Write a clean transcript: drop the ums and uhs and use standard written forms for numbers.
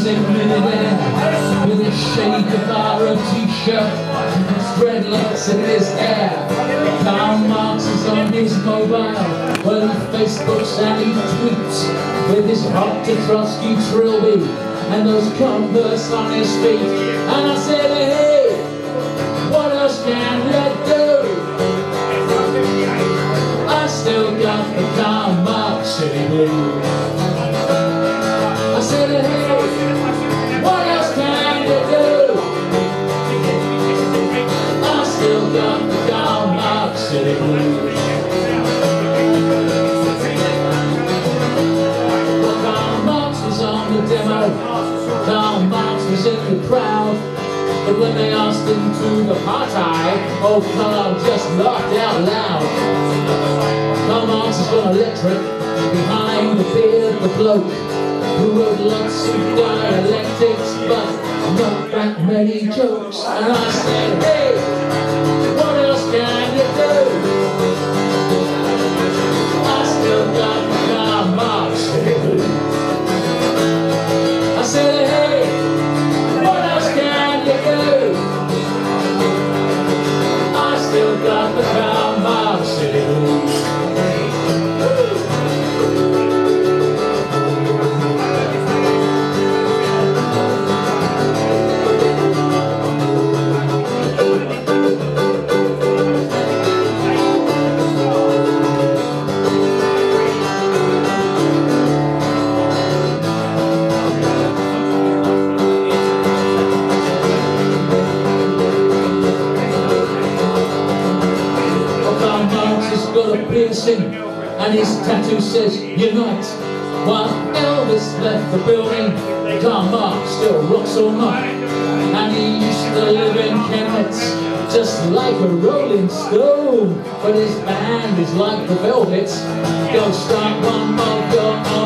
same millionaire with a Che Guevara t-shirt, dreadlocks in his hair. Karl Marx is on his mobile, well he Facebooks and he tweets with his hot to Trotsky trilby and those Converse on his feet. And I said, hey, what else can you do? I still got the Karl Marx City Blues. I said, hey, what else can you do? I still got the Karl Marx City Blues. Well, Karl Marx was on the demo, Karl Marx was in the crowd, but when they asked him to the party, old Karl just laughed out loud. Karl Marx has gone electric, behind the beard, the bloke who wrote lots of dialectics, but not that many jokes. And I said, hey, what else can you do? I still got the Karl Marx City Blues. I said, hey, what else can you do? I still got the Karl Marx City Blues. And his tattoo says unite. While Elvis left the building, Karl Marx still rocks all night. And he used to live in Kennett's, just like a rolling stone. But his band is like the Velvets. Go start one more, go on.